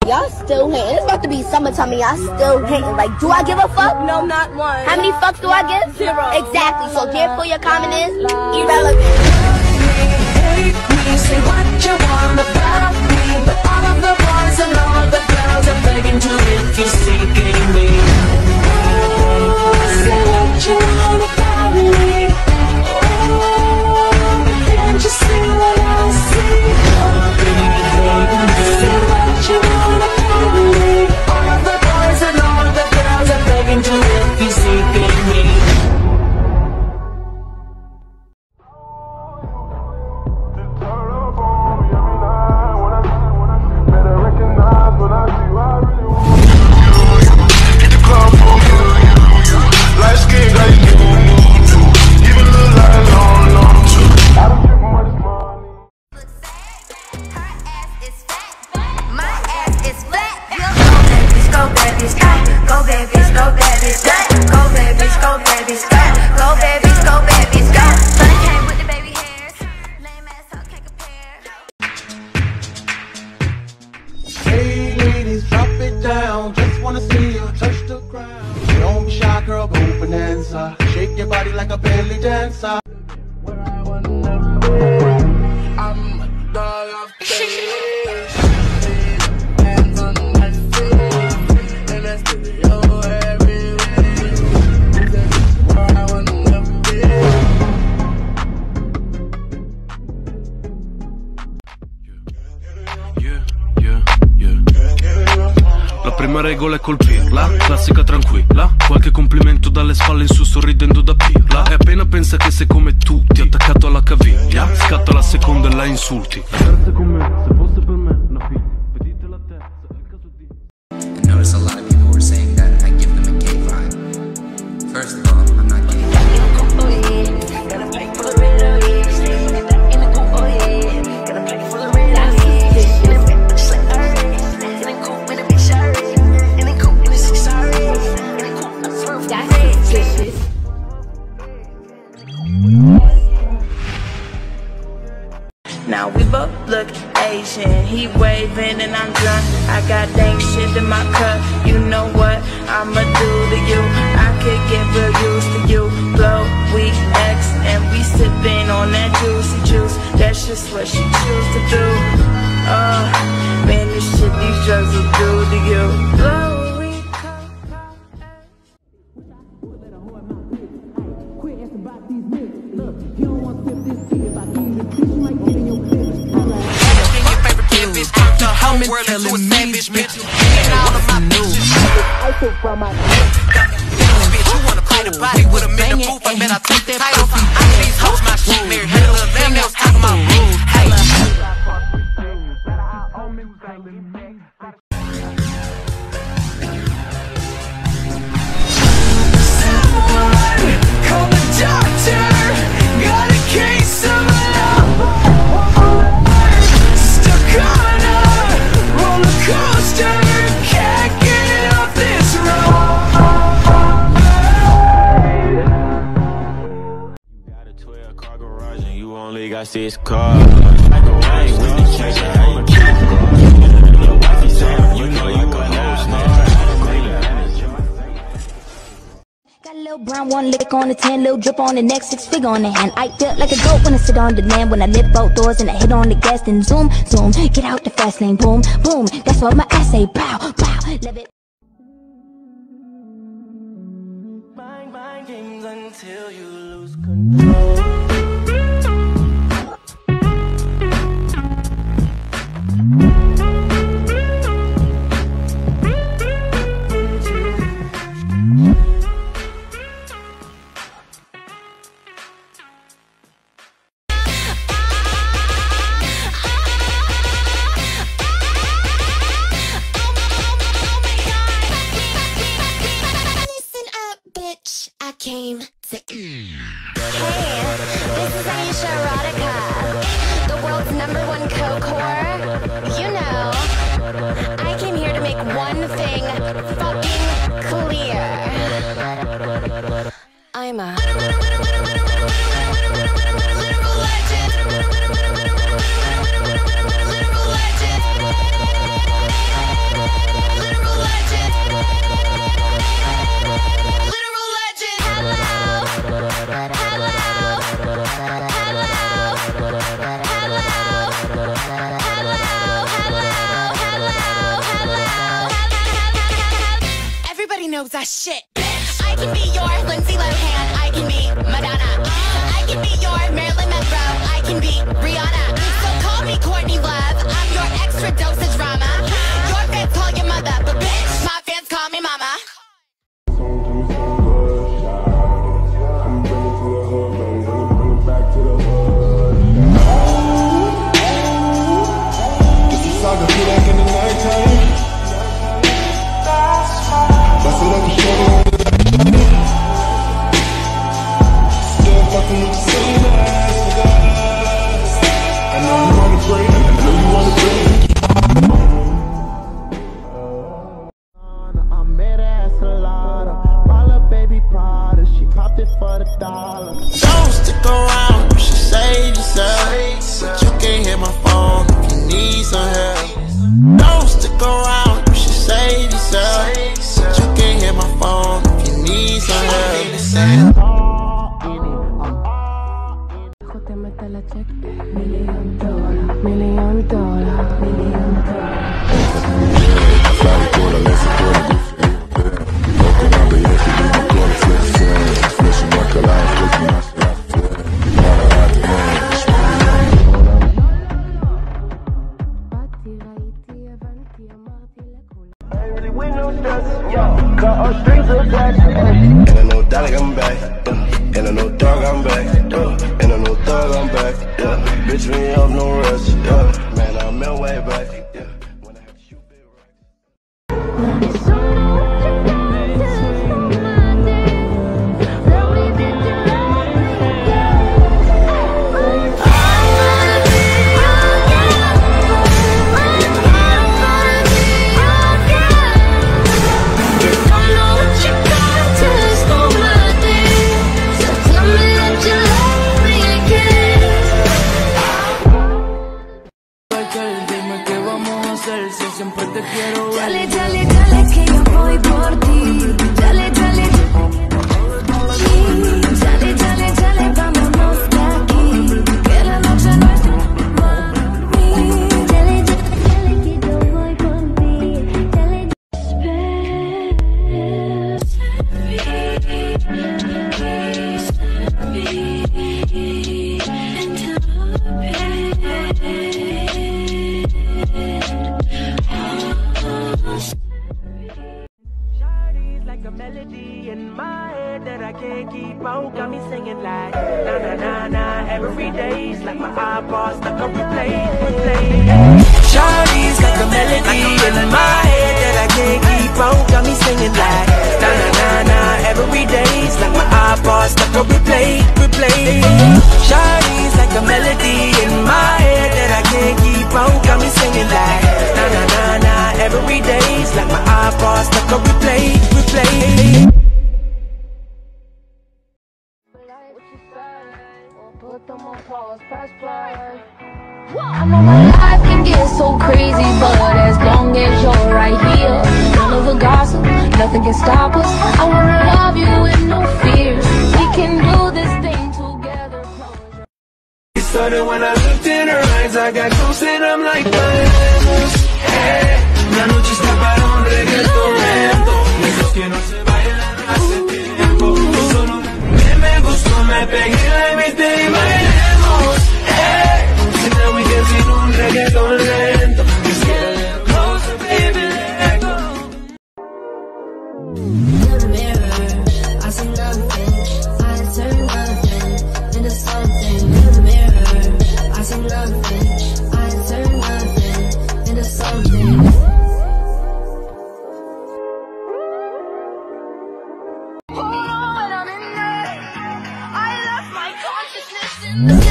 Y'all still hating. It's about to be summertime and y'all still hating. Like, do I give a fuck? No, not one. How many fucks do I give? 0. Exactly. So therefore your comment is irrelevant. Say what you want about me, but all of the boys and all the girls are begging to if you're seeking me. Say what you want about me. Can't you see what I see? Say what you want about me. All of the boys and all the girls are begging to if you're seeking me. Shake your body like a belly dancer. Where I wanna be. I'm a dog of days. Hands on my feet. In the studio every week. Where I wanna be. La prima regola è colpirla, classica tranquilla. Qualche complimento dalle spalle in su sorridendo da pirla. E appena pensa che sei come tutti, attaccato alla caviglia, scatta la seconda e la insulti. La terza con me, se fosse per me, una figlia. Vedete la terza, è il caso di... I noticed a lot of people were saying that I give them a gay vibe. First of all, I'm not gay. Now we both look Asian. He waving and I'm drunk. I got dank shit in my cup. You know what I'ma do to you? I could get real used to you. Blow, we X, and we sipping on that juicy juice. That's just what she choose to do. Man, this shit these drugs will do to you. Blow. World into a savage bitch. And all of my bitches. Bitch, you wanna play the body with a minute booth? I bet I take that title. I these hoes my shit, Mary had a little damn that was talking about rules. Hey. Someone call the doctor. Got a case of love. Stuck on coaster, can't get off this road. You got a 12-car garage and you only got 6 cars. Like a rain with the chase, how you keep going? Your wifey saying you know you a whole snatch. Got a little brown, one lick on the 10, little drip on the next, 6 figure on the hand. I felt like a goat when I sit on the land. When I lift both doors and I hit on the gas, then zoom, zoom, get out the fast lane, boom, boom. That's what my ass say, bow, bow, live it. Mind games until you lose control. Came to Hey, this is Aisha Erotica, the world's #1 coke whore. You know, I came here to make one thing fucking clear. I'm a literal legend. knows that shit. I can be your Lindsay Lohan, I can be Madonna. I can be your Marilyn Monroe, I can be Rihanna. So call me Courtney Love, I'm your extra dosage drama. Your fans call your mother, but bitch, my fans call me mama. Don't stick around, you should save yourself. But you can't hit my phone if you need some help. Don't stick around, you should save yourself. But you can't hit my phone if you need some help. And I know Dolly, I'm back, and I know dog, I'm back, and I know thug, I'm back, bitch, me up, no rush, man, I'm in way back, when I have to shoot big rocks. Dale, dale, dale, que yo voy por ti. Dale, dale, dale, dale, dale, vámonos de aquí. Que la noche no es mami. Dale, dale, dale, que yo voy por ti. Dale, a melody in my head that I can't keep out. Got me singing like na na na na every day's like my iPod stuck on replay. Shawty's like a melody in my head that I can't keep out. Got me singing like na na na na every day's like my iPod stuck on replay. Shawty's like a melody in my head that I can't keep out. Got me singing like na na na na every day's like my iPod stuck on replay. I know my life can get so crazy, but as long as you're right here, none of the gossip, nothing can stop us. I wanna love you with no fears. We can do this thing together. It started when I looked in her eyes, I got close and I'm like, bailemos, la noche está para un reggaetón lento, esos que no se bailan hace tiempo. Solo me gustó, me pegué la invité y bailemos, now we can see un reggaetón lento. Just get a little closer, baby, let go. In the mirror, I see nothing. I turn nothing into something. In the mirror, I see nothing. I turn nothing into something. When I'm in there, I lost my consciousness in the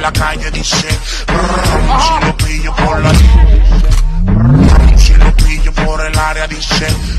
la calle dice, si lo pillo por la si lo pillo por el área dice.